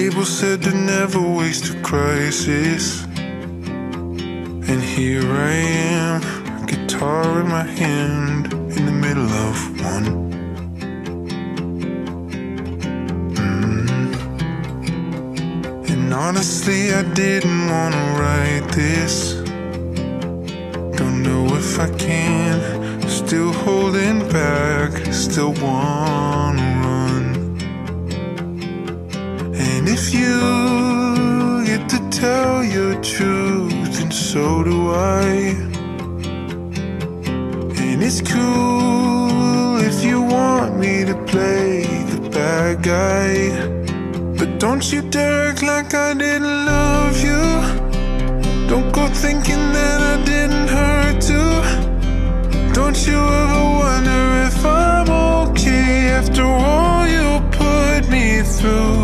label said to never waste a crisis, and here I am, guitar in my hand, in the middle of one. And honestly, I didn't wanna write this. Don't know if I can, still holding back, still wanna run. And if you get to tell your truth, and so do I. And it's cool if you want me to play the bad guy, but don't you dare act like I didn't love you. Don't go thinking that I didn't hurt too. Don't you ever wonder if I'm okay after all you put me through.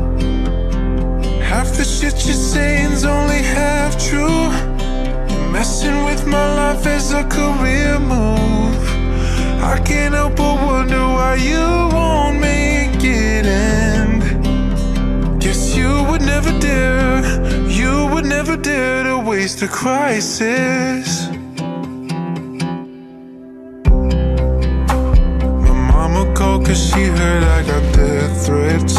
Half the shit you're saying's only half true. You're messing with my life as a career move. I can't help but wonder why you won't make it end. Guess you would never dare, you would never dare to waste a crisis. My mama called 'cause she heard I got death threats.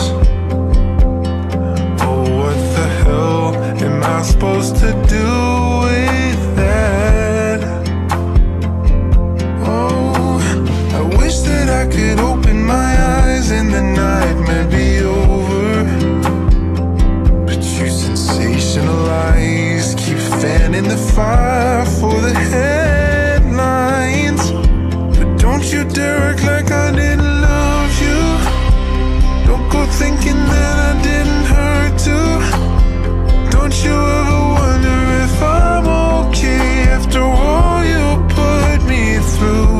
Oh, what the hell am I supposed to do with that? Oh, I wish that I could open my eyes and the nightmare be over, but you sensationalize, keep fanning the fire for the headlines. But don't you dare act like I didn't love you. Don't go thinking that I didn't hurt too. Don't you ever wonder if I'm okay after all you put me through.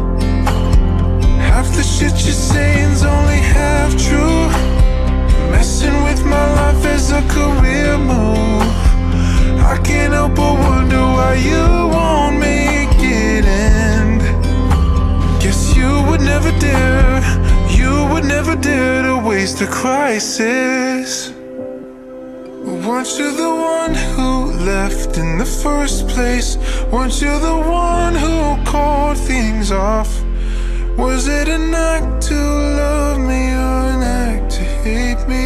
Half the shit you're saying's only half true. Messing with my life as a career move. I can't help but wonder why you won't make it end. Guess you would never dare, you would never dare to waste a crisis. Weren't you the one who left in the first place? Weren't you the one who called things off? Was it an act to love me or an act to hate me?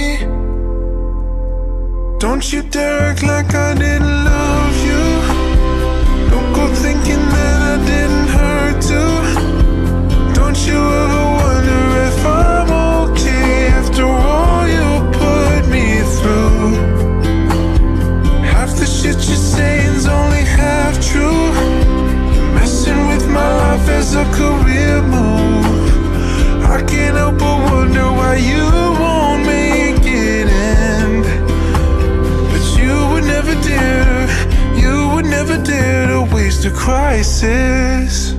Don't you dare act like I didn't love you. Don't go thinking that I didn't hurt too. Don't you ever wonder if I'm okay after all you put me through. Half the shit you're saying's only half true. You're messing with my life as a career move. I can't help but wonder why you won't make it end. But you would never dare, you would never dare to waste a crisis.